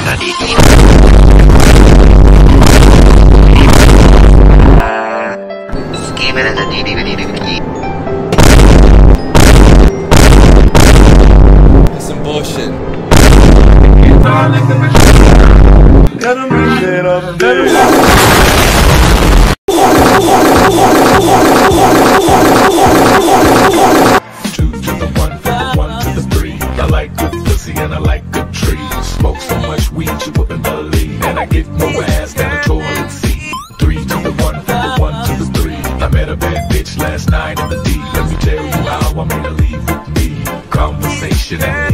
That's some bullshit. I like good pussy and I like good trees. Smoke so much weed you wouldn't believe. And I get more ass than a toilet seat. 3 to the 1, from the 1 to the 3. I met a bad bitch last night in the D. Let me tell you how I made her leave with me. Conversation and